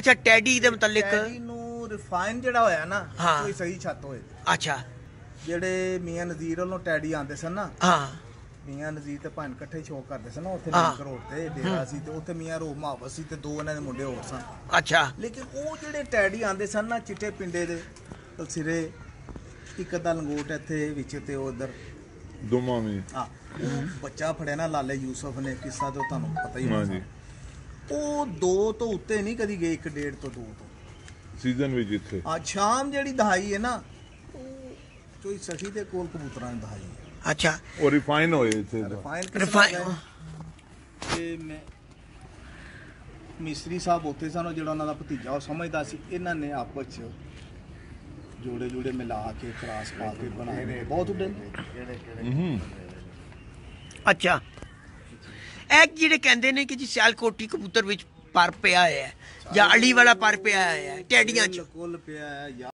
ਅੱਛਾ ਟੈਡੀ ਦੇ ਮੁਤਲਕ ਟੈਡੀ ਨੂੰ ਰਿਫਾਈਨ ਜਿਹੜਾ ਹੋਇਆ ਨਾ ਹਾਂ। ਕੋਈ ਸਹੀ ਛੱਤ ਹੋਏ। ਅੱਛਾ ਜਿਹੜੇ ਮੀਆਂ ਨਜ਼ੀਰ ਵੱਲੋਂ ਟੈਡੀ ਆਉਂਦੇ ਸਨ ਨਾ, ਹਾਂ ਮੀਆਂ ਨਜ਼ੀਰ ਤੇ ਭਾਂ ਇਕੱਠੇ ਸ਼ੋਅ ਕਰਦੇ ਸਨ ਨਾ, ਉੱਥੇ ਹਾਂ। ਲਿੰਕ ਰੋਡ ਤੇ ਡੇਰਾ ਸੀ ਤੇ ਉੱਥੇ ਮੀਆਂ ਰੂਹ ਮੁਹੱਬਤ ਸੀ ਤੇ ਦੋ ਉਹਨਾਂ ਦੇ ਮੁੰਡੇ ਹੋਰ ਸਨ। ਅੱਛਾ ਲੇਕਿਨ ਉਹ ਜਿਹੜੇ ਟੈਡੀ ਆਉਂਦੇ ਸਨ ਨਾ ਚਿੱਟੇ ਪਿੰਡੇ ਦੇ ਸਿਰੇ, ਇੱਕ ਅੱਧਾ ਲੰਗੋਟ ਇੱਥੇ ਵਿੱਚ ਤੇ ਉਧਰ ਦੋਵਾਂ ਵੀ ਹਾਂ, ਉਹ ਬੱਚਾ ਫੜਿਆ ਨਾ ਲਾਲੇ ਯੂਸਫ ਨੇ, ਕਿੱਸਾ ਤਾਂ ਤੁਹਾਨੂੰ ਪਤਾ ਹੀ ਹੋਣਾ। ਉਹ 2 ਤੋਂ ਉੱਤੇ ਨਹੀਂ ਕਦੀ ਗਏ, 1, 1.5 ਤੋਂ 2 ਤੋਂ ਸੀਜ਼ਨ ਵਿੱਚ ਇੱਥੇ। ਆ ਸ਼ਾਮ ਜਿਹੜੀ ਦਹਾਈ ਹੈ ਨਾ, ਉਹ ਕੋਈ ਸਖੀ ਦੇ ਕੋਲ ਕਬੂਤਰਾਂ ਦੀ ਦਹਾਈ ਹੈ। ਅੱਛਾ ਉਹ ਰਿਫਾਈਨ ਹੋਏ ਇੱਥੇ ਰਿਫਾਈਨ ਤੇ ਮੈਂ ਮਿਸਤਰੀ ਸਾਹਿਬ ਉੱਥੇ ਸਨ, ਜਿਹੜਾ ਉਹਨਾਂ ਦਾ ਭਤੀਜਾ ਉਹ ਸਮਝਦਾ ਸੀ। ਇਹਨਾਂ ਨੇ ਆਪਸ ਚ ਜੋੜੇ ਮਿਲਾ ਕੇ ਕਰਾਸ ਪਾ ਕੇ ਬਣਾਏ ਨੇ, ਬਹੁਤ ਉੱਡੇ ਨੇ। ਅੱਛਾ ਇਹ ਜਿਹੜੇ ਕਹਿੰਦੇ ਨੇ ਕਿ ਜੀ ਸਿਆਲਕੋਟੀ ਕਬੂਤਰ ਵਿੱਚ ਪਰ ਪਿਆ ਹੋਇਆ ਹੈ ਜਾਂ ਅਲੀ ਵਾਲਾ ਪਰ ਪਿਆ ਹੋਇਆ ਹੈ ਟੈਡੀਆਂ 'ਚ ਕੁੱਲ ਪਿਆ ਹੈ।